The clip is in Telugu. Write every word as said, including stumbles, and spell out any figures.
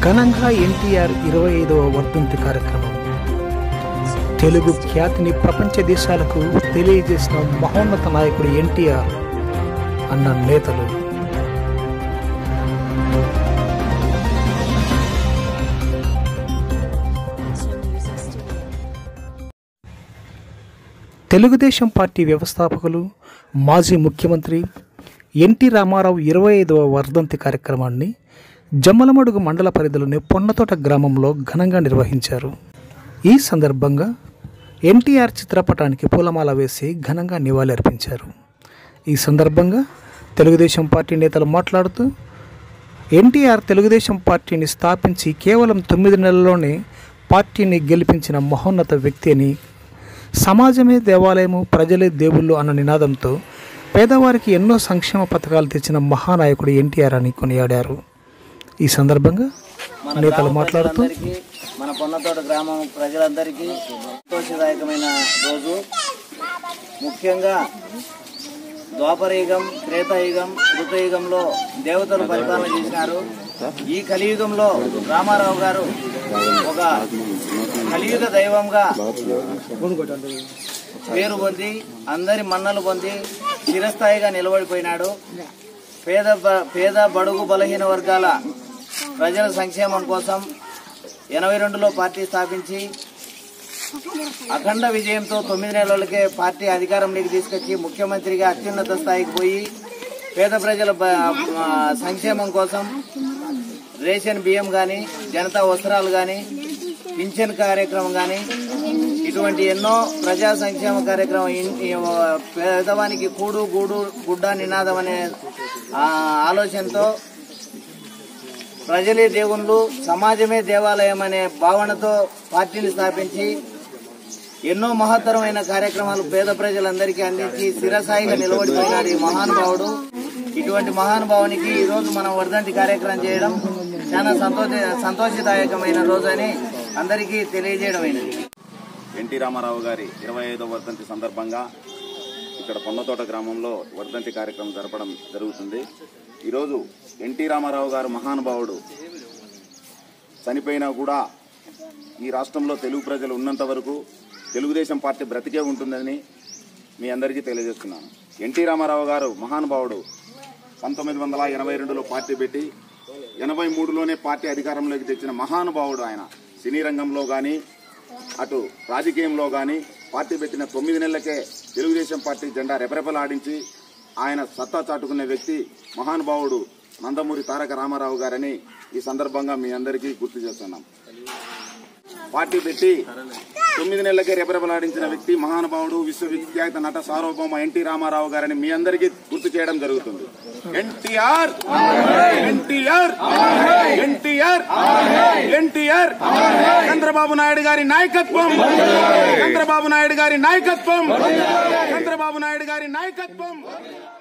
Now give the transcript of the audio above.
ఘనంగా ఎన్టీఆర్ ఇరవై ఐదవ వర్ధంతి కార్యక్రమం తెలుగు ఖ్యాతిని ప్రపంచ దేశాలకు తెలియజేసిన మహోన్నత నాయకుడు ఎన్టీఆర్ అన్న నేతలు. తెలుగుదేశం పార్టీ వ్యవస్థాపకులు మాజీ ముఖ్యమంత్రి ఎన్టీ రామారావు ఇరవై ఐదవ వర్ధంతి కార్యక్రమాన్ని జమ్మలమడుగు మండల పరిధిలోని పొన్నతోట గ్రామంలో ఘనంగా నిర్వహించారు. ఈ సందర్భంగా ఎన్టీఆర్ చిత్రపటానికి పూలమాల వేసి ఘనంగా నివాళులర్పించారు. ఈ సందర్భంగా తెలుగుదేశం పార్టీ నేతలు మాట్లాడుతూ ఎన్టీఆర్ తెలుగుదేశం పార్టీని స్థాపించి కేవలం తొమ్మిది నెలల్లోనే పార్టీని గెలిపించిన మహోన్నత వ్యక్తి అని, సమాజమే దేవాలయము, ప్రజలే దేవుళ్ళు అన్న నినాదంతో పేదవారికి ఎన్నో సంక్షేమ పథకాలు తెచ్చిన మహానాయకుడు ఎన్టీఆర్ అని కొనియాడారు. ఈ సందర్భంగా నేతలు మాట్లాడుతూ మన పొన్నతోట గ్రామం ప్రజలందరికీ సంతోషదాయకమైన రోజు. ముఖ్యంగా ద్వాపరయుగం, త్రేతాయుగం, కృతయుగంలో దేవతలు పరిపాలన చేసినారు. ఈ కలియుగంలో రామారావు గారు ఒక కలియుగ దైవంగా పేరు పొంది అందరి మన్నలు పొంది చిరస్థాయిగా నిలబడిపోయినాడు. పేద పేద బడుగు బలహీన వర్గాల ప్రజల సంక్షేమం కోసం ఎనభై రెండులో పార్టీ స్థాపించి అఖండ విజయంతో తొమ్మిది నెలలకే పార్టీ అధికారంలోకి తీసుకొచ్చి ముఖ్యమంత్రిగా అత్యున్నత స్థాయికి పోయి పేద ప్రజల సంక్షేమం కోసం రేషన్ బియ్యం కానీ, జనతా వస్త్రాలు కానీ, పింఛన్ కార్యక్రమం కానీ, ఇటువంటి ఎన్నో ప్రజా సంక్షేమ కార్యక్రమం, పేదవానికి కూడు గూడు గుడ్డ నినాదం అనే ఆలోచనతో ప్రజలే దేవుళ్ళు, సమాజమే దేవాలయం అనే భావనతో పార్టీని స్థాపించి ఎన్నో మహత్తరమైన కార్యక్రమాలు పేద ప్రజలందరికీ అందించి శిరసాయిగా నిలబడిపోయినాడు ఈ మహానుభావుడు. ఇటువంటి మహానుభావునికి ఈ రోజు మనం వర్ధంతి కార్యక్రమం చేయడం చాలా సంతోష సంతోషదాయకమైన రోజు అని అందరికీ తెలియజేయడమైనది. ఎన్టీ రామారావు గారి ఇరవై ఐదవ వర్ధంతి సందర్భంగా ఇక్కడ పొన్నతోట గ్రామంలో వర్ధంతి కార్యక్రమం జరపడం జరుగుతుంది. ఈరోజు ఎన్టీ రామారావు గారు మహానుభావుడు చనిపోయినా కూడా ఈ రాష్ట్రంలో తెలుగు ప్రజలు ఉన్నంత వరకు తెలుగుదేశం పార్టీ బ్రతికే ఉంటుందని మీ అందరికీ తెలియజేస్తున్నాను. ఎన్టీ రామారావు గారు మహానుభావుడు పంతొమ్మిది వందల ఎనభై రెండులో పార్టీ పెట్టి ఎనభై మూడులోనే పార్టీ అధికారంలోకి తెచ్చిన మహానుభావుడు ఆయన. సినీ రంగంలో కానీ అటు రాజకీయంలో కానీ పార్టీ పెట్టిన తొమ్మిది నెలలకే తెలుగుదేశం పార్టీ జెండా రెపరెపలాడించి ఆయన సత్తా చాటుకునే వ్యక్తి మహానుభావుడు నందమూరి తారక రామారావు గారని ఈ సందర్భంగా మీ అందరికీ గుర్తు చేస్తున్నాం. పార్టీ పెట్టి తొమ్మిది నెలలకే రెపరెపలాడించిన వ్యక్తి మహానుభావుడు విశ్వవిఖ్యాత నట సార్వభౌమ ఎన్టీ రామారావు గారని మీ అందరికీ గుర్తు చేయడం జరుగుతుంది. ఎన్టీఆర్ ఎన్టీఆర్ ఎన్టీఆర్ ఎన్టీఆర్ చంద్రబాబు నాయుడు గారి నాయకత్వం, చంద్రబాబు నాయుడు గారి నాయకత్వం, చంద్రబాబు నాయుడు గారి నాయకత్వం.